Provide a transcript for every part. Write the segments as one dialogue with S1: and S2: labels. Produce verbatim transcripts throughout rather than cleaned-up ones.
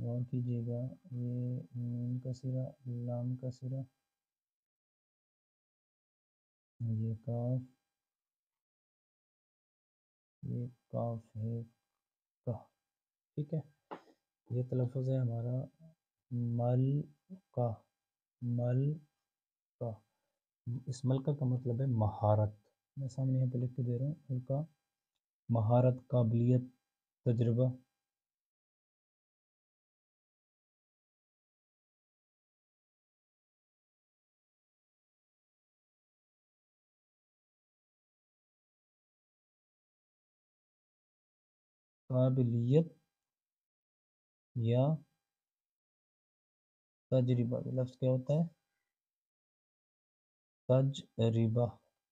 S1: غور کیجیے گا، یہ میم کا سرا، لام کا سرا، یہ کاف، یہ کاف ہے کا، ٹھیک ہے. یہ تلفظ ہے ہمارا مل کا، مل کا. اس ملکہ کا مطلب ہے مہارت. میں سامنے یہاں پہ لکھ کے دے رہا ہوں، ملکہ مہارت، قابلیت، تجربہ. قابلیت یا تجربہ. یہ لفظ کیا ہوتا ہے؟ تجربہ.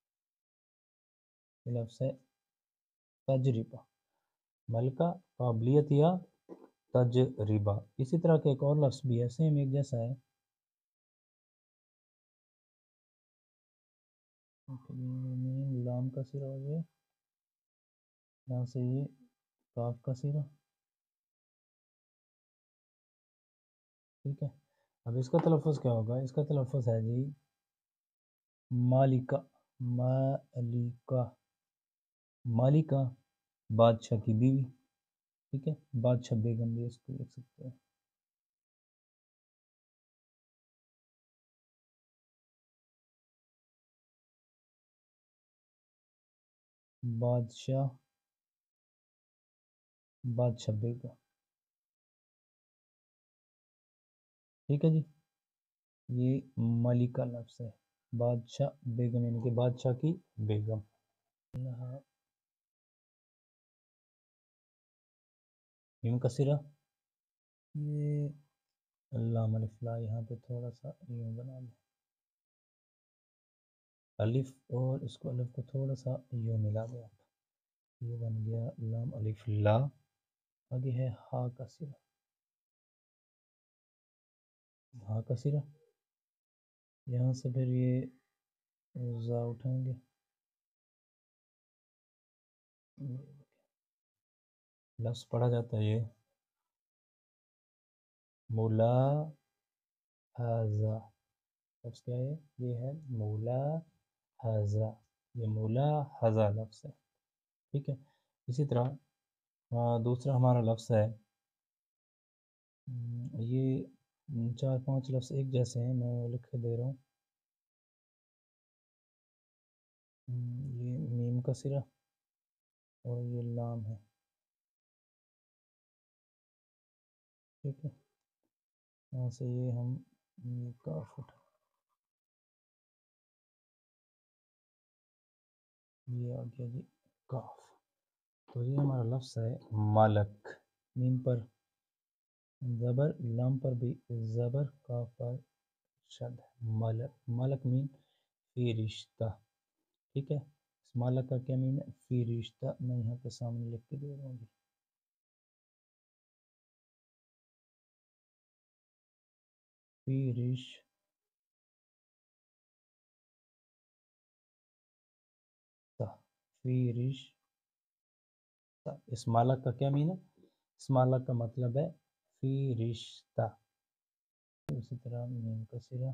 S1: یہ لفظ ہے تجربہ. ملکہ، قابلیت یا تجربہ. اسی طرح کا ایک اور لفظ بھی ہے، سیم ایک جیسا ہے. لام کا سرا ہو گیا، یہاں سے یہ کاف کا سرا، ٹھیک ہے. اب اس کا تلفظ کیا ہوگا؟ اس کا تلفظ ہے جی مالکہ. مالکہ، مالکہ بادشاہ کی بیوی، ٹھیک ہے. بادشاہ بیگم بھی اس کو لکھ سکتے ہیں. بادشاہ، بادشاہ بیگم، ٹھیک ہے جی. یہ ملکہ لفظ ہے، بادشاہ بیگم یعنی کہ بادشاہ کی بیگم. میم کا سرا، یہ لام الف لا، یہاں پہ تھوڑا سا یوں بنا لیں، الف اور اس کو الف کو تھوڑا سا یوں ملا دیں آپ. یہ بن گیا لام الف لا. آگے ہے ہا کا سرا، ہا کا سرا. یہاں سے پھر یہ زا اٹھائیں گے، لفظ پڑھا جاتا ہے یہ مولا حاضہ. لفظ کیا ہے؟ یہ ہے مولا حاضہ. یہ مولا حاضہ لفظ ہے، ٹھیک ہے. اسی طرح دوسرا ہمارا لفظ ہے، یہ چار پانچ لفظ ایک جیسے ہیں، میں وہ لکھ کے دے رہا ہوں. یہ میم کا سرا اور یہ لام ہے، ٹھیک ہے. یہاں سے یہ ہم یہ کاف اٹھا، یہ آ گیا جی کاف. تو یہ ہمارا لفظ ہے مالک. میم پر زبر، لام پر بھی زبر، کاف پر شد. مالک، مالک مین فی رشتہ، ٹھیک ہے. اس مالک کا کیا مین ہے؟ فی رشتہ. میں یہاں پہ سامنے لکھ کے دے رہا ہوں گی، فی رشتہ. فی رشتہ. اس مالک کا کیا مین ہے؟ اس مالک کا مطلب ہے فی رشتہ. اسی طرح میم کا سرا،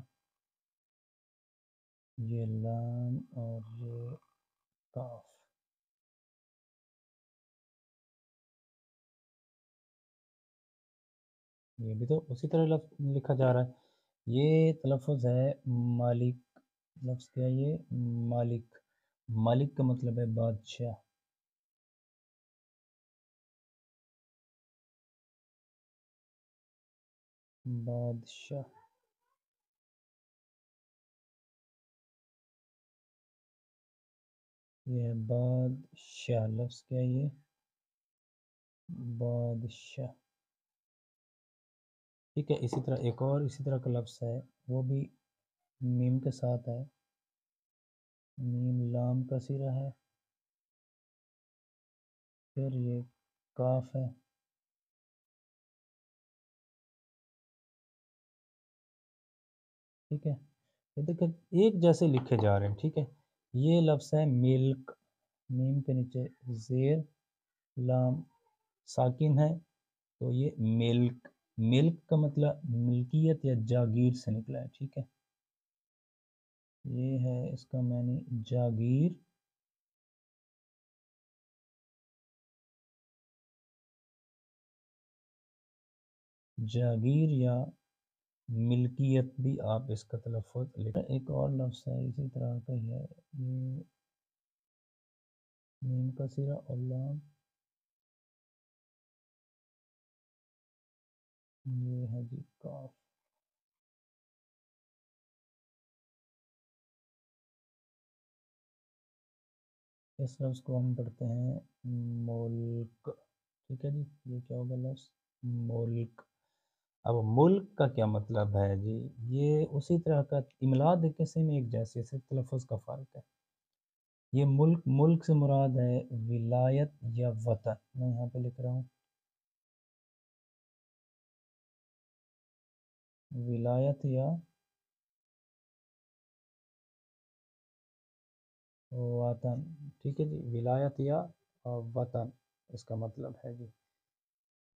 S1: یہ لام اور یہ کاف. یہ بھی تو اسی طرح لفظ لکھا جا رہا ہے. یہ تلفظ ہے مالک. لفظ کیا ہے یہ؟ مالک. مالک کا مطلب ہے بادشاہ. بادشاہ، یہ ہے بادشاہ. لفظ کیا ہے یہ؟ بادشاہ، ٹھیک ہے. اسی طرح ایک اور اسی طرح کا لفظ ہے، وہ بھی میم کے ساتھ ہے. میم لام کا سرا ہے، پھر یہ کاف ہے، ٹھیک ہے. یہ دیکھیں ایک جیسے لکھے جا رہے ہیں، ٹھیک ہے. یہ لفظ ہے ملک. میم کے نیچے زیر، لام ساکن ہے، تو یہ ملک. ملک کا مطلب ملکیت یا جاگیر سے نکلا ہے، ٹھیک ہے، یہ ہے اس کا معنی جاگیر، جاگیر یا ملکیت بھی آپ اس کا تلفظ لکھیں۔ ایک اور لفظ ہے اسی طرح کا ہی ہے، یہ میم کا سیرہ اور لام، یہ ہے جی کاف۔ اس لفظ کو ہم پڑھتے ہیں ملک، ٹھیک ہے جی، یہ کیا ہوگا لفظ ملک۔ اب ملک کا کیا مطلب ہے جی، یہ اسی طرح کا املا دیکھنے سے میں ایک جیسے سے تلفظ کا فرق ہے۔ یہ ملک، ملک سے مراد ہے ولایت یا وطن، میں یہاں پہ لکھ رہا ہوں ولایت یا وطن، ٹھیک ہے جی، ولایت یا وطن اس کا مطلب ہے جی۔